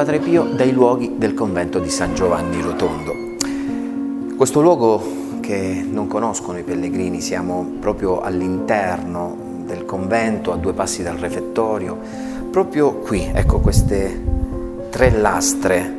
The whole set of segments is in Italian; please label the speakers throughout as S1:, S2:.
S1: Padre Pio dai luoghi del convento di San Giovanni Rotondo. Questo luogo che non conoscono i pellegrini, siamo proprio all'interno del convento, a 2 passi dal refettorio, proprio qui, ecco, queste 3 lastre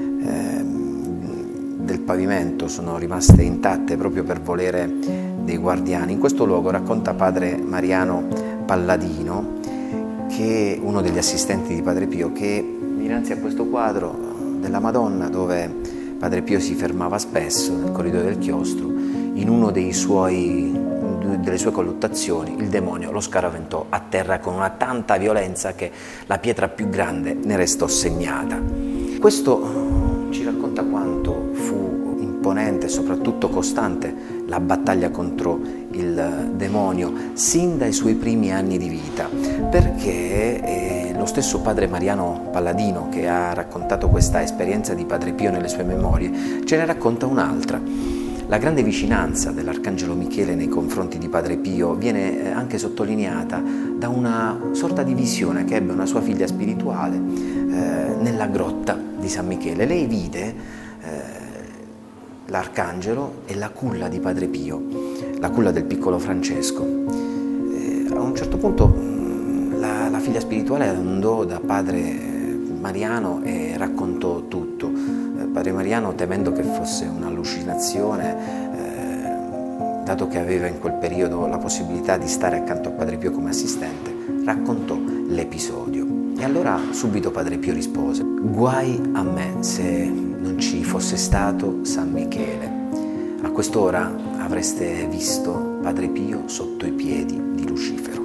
S1: del pavimento sono rimaste intatte proprio per volere dei guardiani. In questo luogo, racconta padre Mariano Palladino, che è uno degli assistenti di Padre Pio, che dinanzi a questo quadro della Madonna, dove Padre Pio si fermava spesso nel corridoio del chiostro, in uno delle sue colluttazioni il demonio lo scaraventò a terra con una tanta violenza che la pietra più grande ne restò segnata. Questo ci racconta quanto fu imponente e soprattutto costante la battaglia contro il demonio sin dai suoi primi anni di vita, perché lo stesso padre Mariano Palladino, che ha raccontato questa esperienza di Padre Pio nelle sue memorie, ce ne racconta un'altra. La grande vicinanza dell'Arcangelo Michele nei confronti di Padre Pio viene anche sottolineata da una sorta di visione che ebbe una sua figlia spirituale nella grotta di San Michele. Lei vide l'Arcangelo e la culla di Padre Pio, la culla del piccolo Francesco. A un certo punto la figlia spirituale andò da padre Mariano e raccontò tutto. Padre Mariano, temendo che fosse un'allucinazione, dato che aveva in quel periodo la possibilità di stare accanto a Padre Pio come assistente, raccontò l'episodio. E allora subito Padre Pio rispose: guai a me se non ci fosse stato San Michele. A quest'ora avreste visto Padre Pio sotto i piedi di Lucifero.